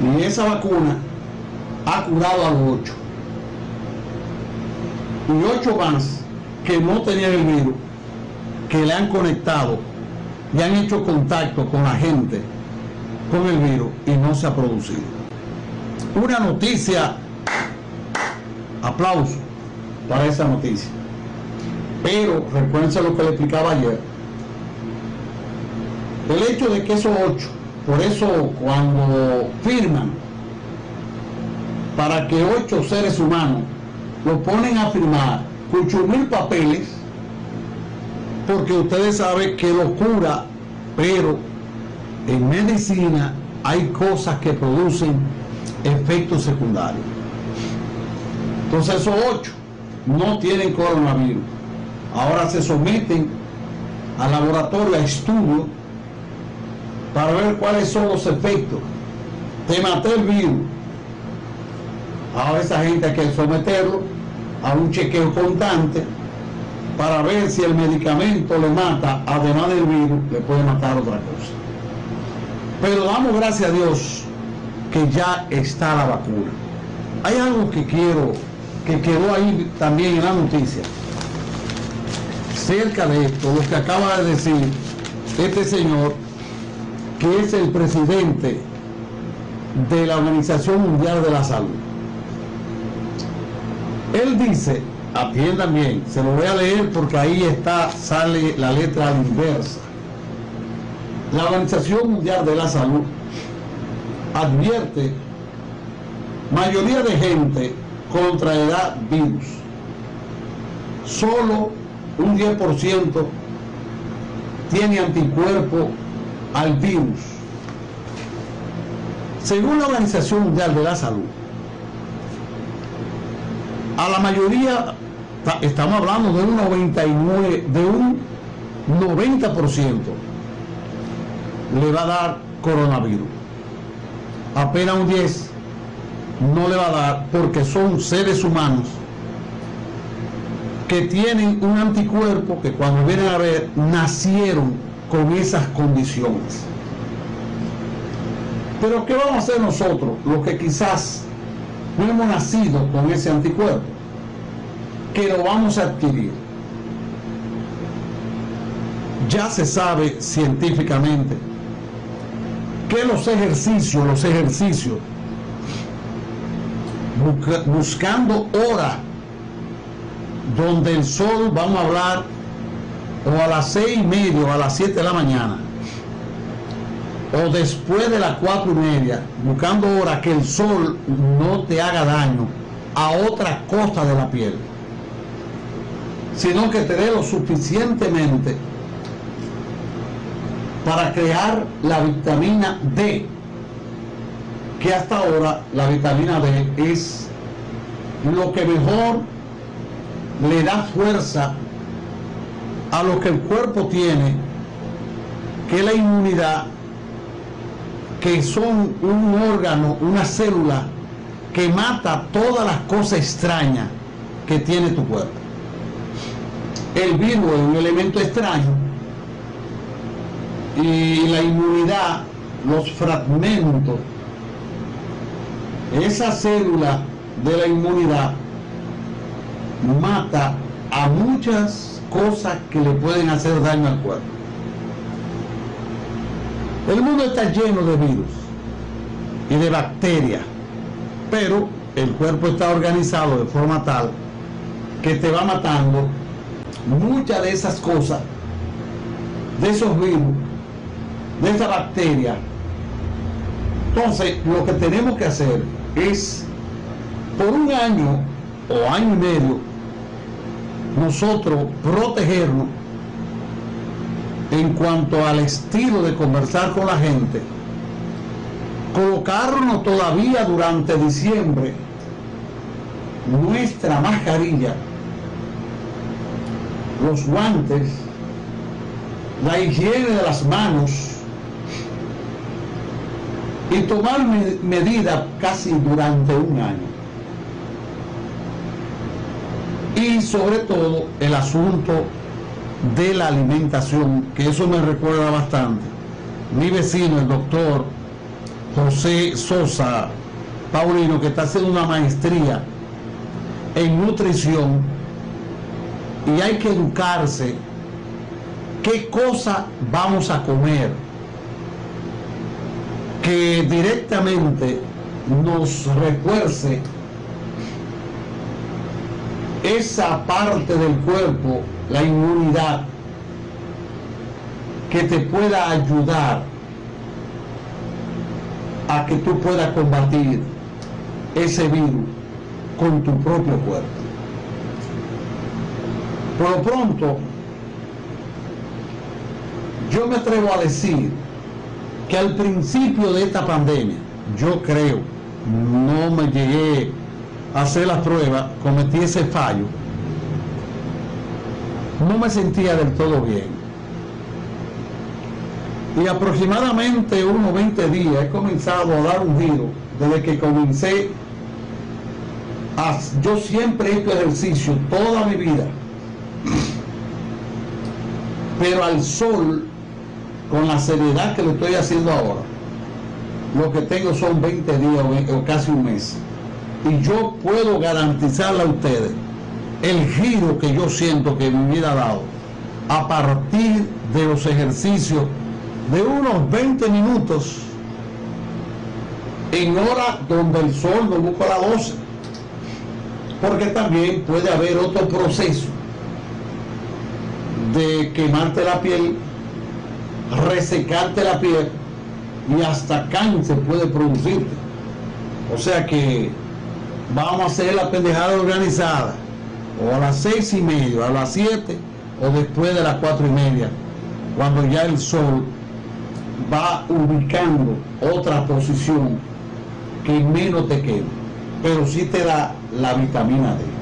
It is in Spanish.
Y esa vacuna ha curado a los 8. Y 8 más que no tenían el virus, que le han conectado y han hecho contacto con la gente con el virus y no se ha producido. Una noticia, aplauso para esa noticia. Pero recuérdense lo que le explicaba ayer. El hecho de que esos 8, por eso cuando firman para que 8 seres humanos lo ponen a firmar con 8.000 papeles, porque ustedes saben que lo cura, pero en medicina hay cosas que producen efectos secundarios. Entonces esos 8 no tienen coronavirus. Ahora se someten al laboratorio a estudios para ver cuáles son los efectos. Te maté el virus. Ahora esa gente hay que someterlo a un chequeo constante para ver si el medicamento le mata, además del virus, le puede matar otra cosa. Pero damos gracias a Dios que ya está la vacuna. Hay algo que quedó ahí también en la noticia. Cerca de esto, lo que acaba de decir este señor, que es el presidente de la Organización Mundial de la Salud. Él dice, atiendan bien, se lo voy a leer porque ahí está, sale la letra inversa. La Organización Mundial de la Salud advierte: mayoría de gente contraerá virus. Solo un 10% tiene anticuerpo al virus. Según la Organización Mundial de la Salud, a la mayoría, estamos hablando de un 90% le va a dar coronavirus. Apenas un 10% no le va a dar, porque son seres humanos que tienen un anticuerpo que cuando vienen a ver nacieron con esas condiciones. Pero ¿qué vamos a hacer nosotros, los que quizás no hemos nacido con ese anticuerpo, que lo vamos a adquirir? Ya se sabe científicamente que los ejercicios, buscando hora donde el sol, vamos a hablar, o a las 6:30 o a las 7 de la mañana, o después de las 4:30, buscando hora que el sol no te haga daño a otra cosa de la piel, sino que te dé lo suficientemente para crear la vitamina D, que hasta ahora la vitamina D es lo que mejor le da fuerza a lo que el cuerpo tiene, que es la inmunidad, que son un órgano, una célula que mata todas las cosas extrañas que tiene tu cuerpo. El virus es un elemento extraño y la inmunidad, los fragmentos, esa célula de la inmunidad mata a muchas cosas que le pueden hacer daño al cuerpo. El mundo está lleno de virus y de bacterias, pero el cuerpo está organizado de forma tal que te va matando muchas de esas cosas, de esos virus, de esa bacteria. Entonces, lo que tenemos que hacer es, por un año o año y medio, nosotros protegernos en cuanto al estilo de conversar con la gente, colocarnos todavía durante diciembre nuestra mascarilla, los guantes, la higiene de las manos y tomar medidas casi durante un año. Y sobre todo el asunto de la alimentación, que eso me recuerda bastante. Mi vecino, el doctor José Sosa Paulino, que está haciendo una maestría en nutrición, y hay que educarse qué cosa vamos a comer que directamente nos refuerce esa parte del cuerpo, la inmunidad, que te pueda ayudar a que tú puedas combatir ese virus con tu propio cuerpo. Por lo pronto, yo me atrevo a decir que al principio de esta pandemia, yo creo, no me llegué a hacer las pruebas, cometí ese fallo, no me sentía del todo bien. Y aproximadamente unos 20 días he comenzado a dar un giro desde que comencé yo siempre he hecho ejercicio toda mi vida, pero al sol, con la seriedad que lo estoy haciendo ahora, lo que tengo son 20 días o casi un mes, y yo puedo garantizarle a ustedes el giro que yo siento que mi vida ha dado a partir de los ejercicios de unos 20 minutos en hora donde el sol no busca las 12, porque también puede haber otro proceso de quemarte la piel, resecarte la piel, y hasta cáncer puede producirte. O sea que vamos a hacer la pendejada organizada, o a las 6:30, a las 7, o después de las 4:30, cuando ya el sol va ubicando otra posición que menos te quema, pero sí te da la vitamina D.